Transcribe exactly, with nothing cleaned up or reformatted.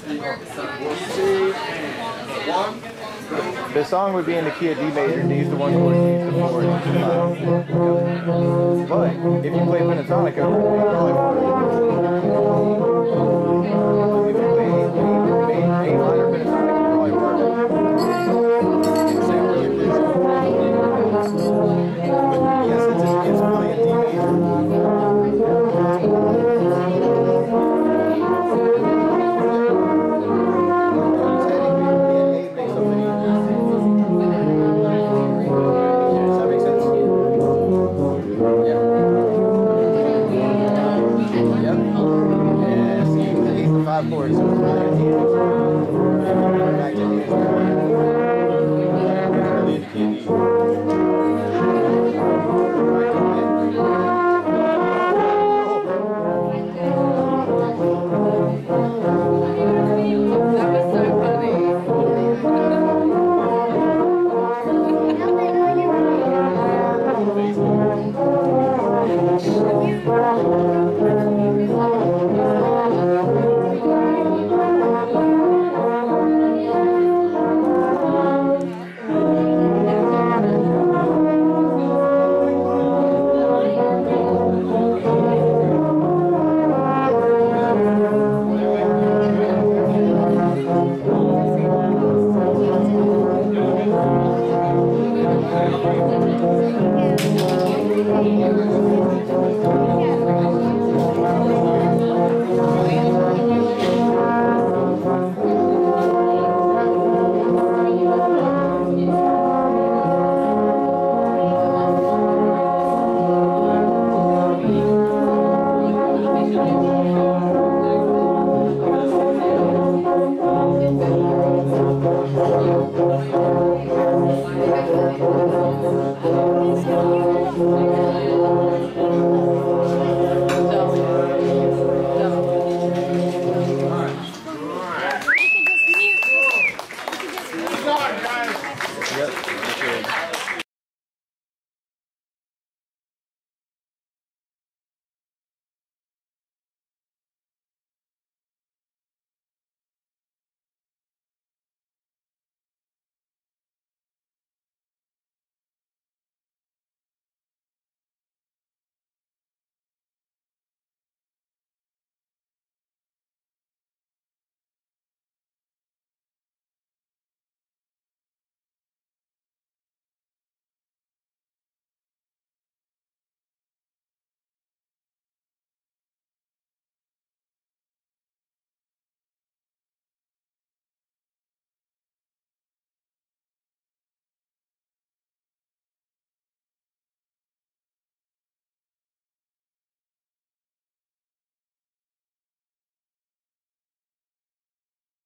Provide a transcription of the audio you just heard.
The song would be in the key of D major. D's the one chord, C's the four, D's the five. But if you play pentatonic, it would be probably if you play A, A, A minor pentatonic, it probably work. But yes, it's, it's really a D major. Five chords.